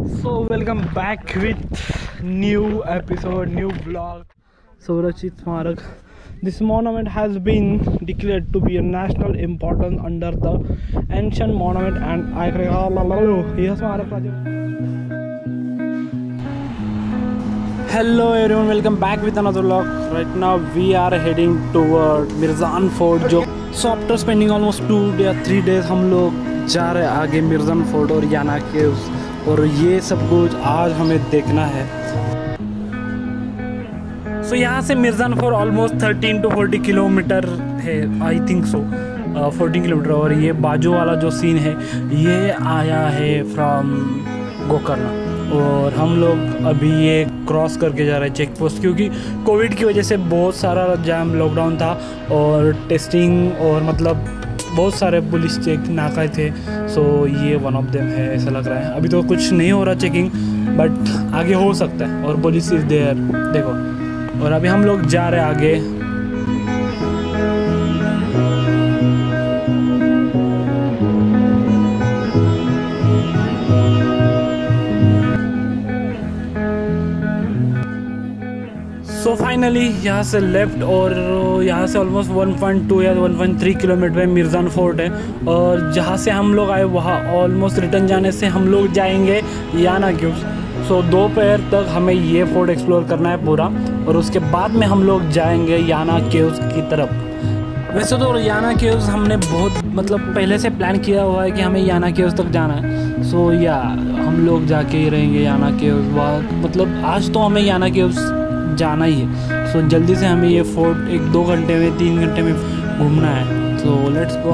So welcome back with new episode, new vlog. Saurachit Smarak. This monument has been declared to be a national importance under the ancient monument and Hello everyone, welcome back with another vlog. Right now we are heading toward Mirzan Fort. So after spending almost 2 or 3 days हम लोग जा रहे हैं आगे मिर्ज़ान fort और याना caves, और ये सब कुछ आज हमें देखना है। सो यहाँ से Mirjan fort almost 13 to 40 kilometre है, आई थिंक सो 14 किलोमीटर। और ये बाजू वाला जो सीन है ये आया है फ्रॉम गोकर्ण, और हम लोग अभी ये क्रॉस करके जा रहे हैं चेक पोस्ट, क्योंकि कोविड की वजह से बहुत सारा जैम लॉकडाउन था और टेस्टिंग और मतलब बहुत सारे पुलिस चेक नाका थे। सो ये वन ऑफ देम है, ऐसा लग रहा है। अभी तो कुछ नहीं हो रहा चेकिंग, बट आगे हो सकता है, और पुलिस इज़ देयर देखो। और अभी हम लोग जा रहे हैं आगे। सो फाइनली यहाँ से लेफ़्ट, और यहाँ से ऑलमोस्ट 1.2 या 1.3 किलोमीटर में मिर्ज़ान फोर्ट है। और जहाँ से हम लोग आए वहाँ ऑलमोस्ट रिटर्न जाने से हम लोग जाएंगे याना केव्स। सो दोपहर तक हमें ये फोर्ट एक्सप्लोर करना है पूरा, और उसके बाद में हम लोग जाएंगे याना केव्स की तरफ। वैसे तो याना केव्स हमने बहुत मतलब पहले से प्लान किया हुआ है कि हमें याना केव्स तक जाना है। सो या हम लोग जाके ही रहेंगे याना केव्स। वहाँ मतलब आज तो हमें याना केव्स जाना ही है। सो जल्दी से हमें ये फोर्ट 1-2 घंटे में 3 घंटे में घूमना है। So let's go.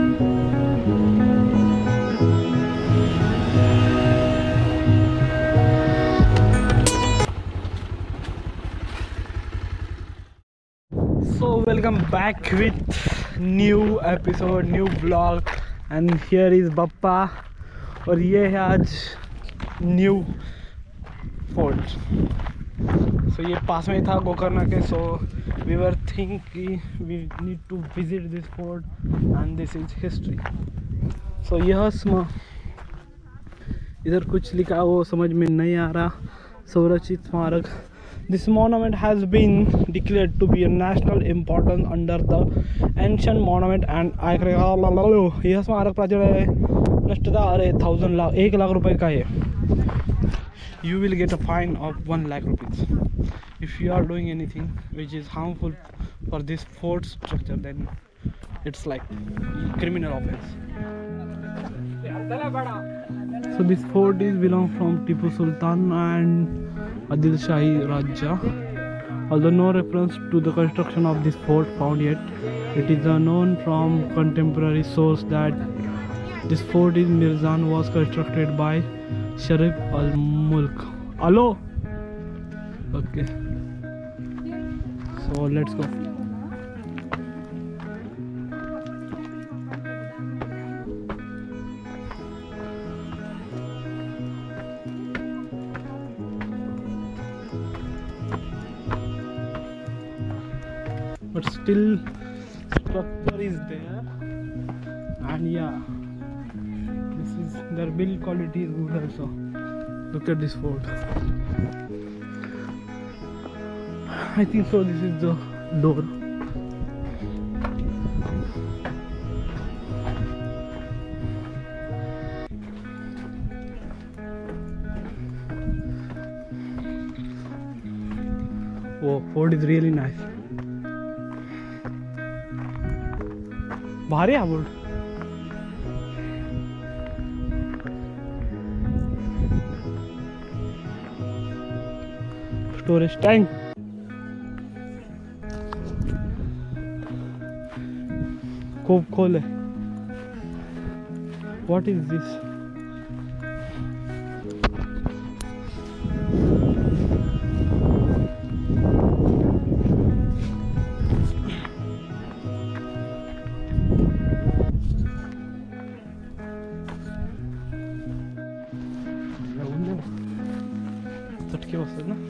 So welcome back with new episode, new blog, and here is Bappa, और ये है आज न्यू फोर्ट। सो ये पास में था गोकर्ण के। सो वी वर थिंक कि we need to visit this fort and this is history. So यह इधर कुछ लिखा वो समझ में नहीं आ रहा। सौरचित स्मारक। This monument has been declared to be a national importance under the ancient monument and यह स्मारक प्राचीन नष्टता 1 लाख रुपए का है। You will get a fine of 1 lakh rupees if you are doing anything which is harmful for this fort structure. Then it's like criminal offense. So this fort is belong from Tipu Sultan and Adil Shahi Raja. Although no reference to the construction of this fort found yet, it is known from contemporary source that this fort in Mirzan was constructed by Sharif al-Mulk. Hello? Okay. So let's go. But still structure is there, and yeah, this is their build quality is good also. Look at this fort. I think so this is the door. Oh, fort is really nice. भारी है board. Storage tank, खूब खोल है। What is this? चटके वसतात ना।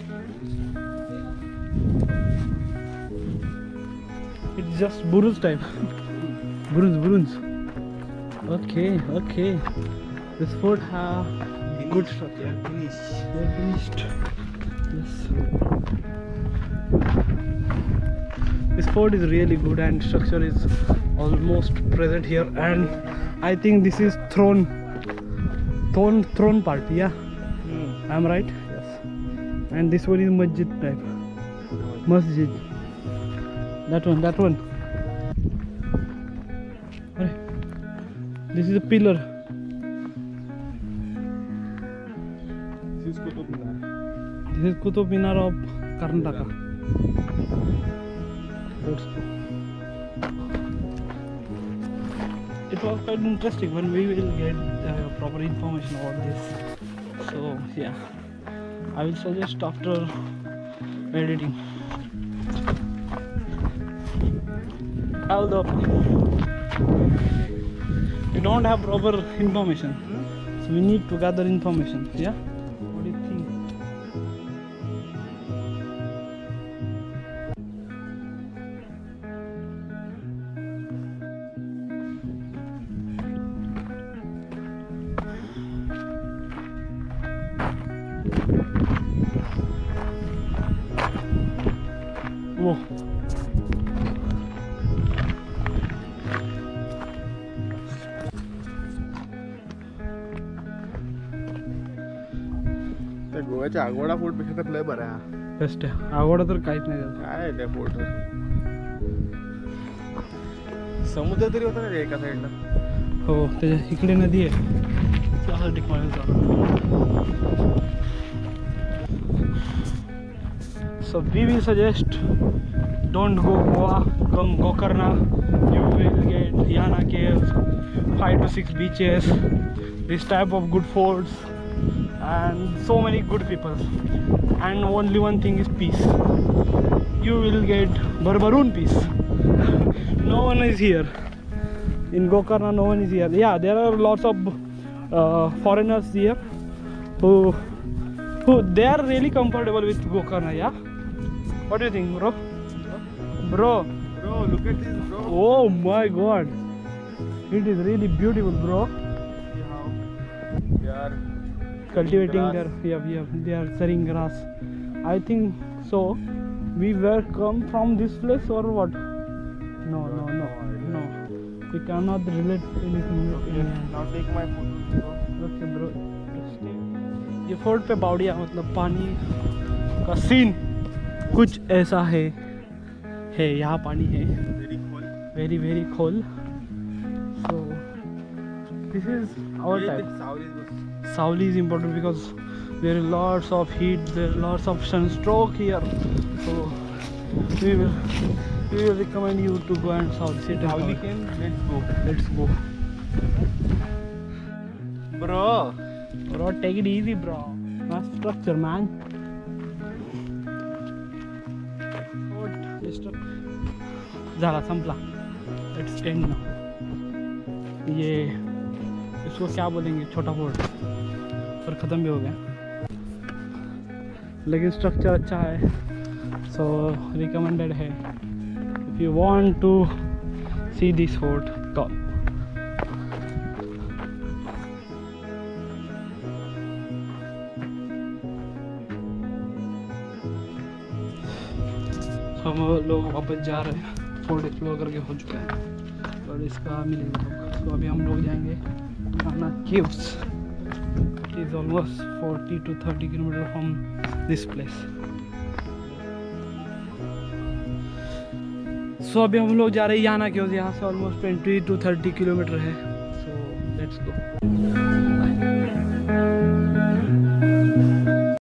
It's just buruz type. buruz. Okay. This fort good structure. They're finished. Yes. This fort is really good and structure is almost present here, and I think this is throne part. Yeah, I'm right. Yes. And this one is masjid type. Masjid. That one. This is a pillar. This is Qutub Minar of Karnataka. It was quite interesting when we will get proper information about this. So yeah, I will suggest after editing. Although we don't have proper information, so we need to gather information. Yeah. What do you think? Whoa. गोव्याच्या आगोडा fort पेक्षा तर लय बरं आहे. Best आहे. आगोडा तर काहीच नाही त्याचं. काय आहे त्या फोर्ट? समुद्र तरी होता ना एका साईडला. हो, त्याच्या इकडे नदी आहे. त्यासाठी So we will suggest don't go Goa, come Gokarna. You will get Yana caves, 5 to 6 beaches, this type of good forts, and so many good people. And only one thing is peace. You will get Barbaroon peace. No one is here in Gokarna. No one is here. Yeah, there are lots of foreigners here who they are really comfortable with Gokarna. Yeah. What do you think, bro? Bro, look at this, bro. Oh my God, it is really beautiful, bro. They are Cultivating their, they are selling grass. I think so. We were come from this place or what? No. We cannot relate anything. Now take my photo, bro. Okay, bro. ये fort पे बावड़िया मतलब पानी का scene कुछ ऐसा है यहाँ पानी है very खोल. So this is our type. Sauli is important because there is lots of heat, there is lots of sunstroke here. So we will recommend you to go and Sauli. Sauli can. Let's go. Bro, take it easy, bro. Nice structure, man. ज़्यादा संपला. Let's end now. ये इसको क्या बोलेंगे, छोटा fort पर ख़त्म भी हो गया, लेकिन स्ट्रक्चर अच्छा है. सो रिकमेंडेड है. If you want to see this fort come. हम लोग वापस जा रहे हैं. फोर्ट एक्सप्लोर करके हो चुका है और इसका मिलेगा लोग. तो अभी हम लोग जाएंगे Yana caves. It is almost 40 to 30 kilometers from this place. So अभी हम लोग जा रहे हैं Yana caves. यहाँ से almost 20 to 30 किलोमीटर है. So let's go. Bye.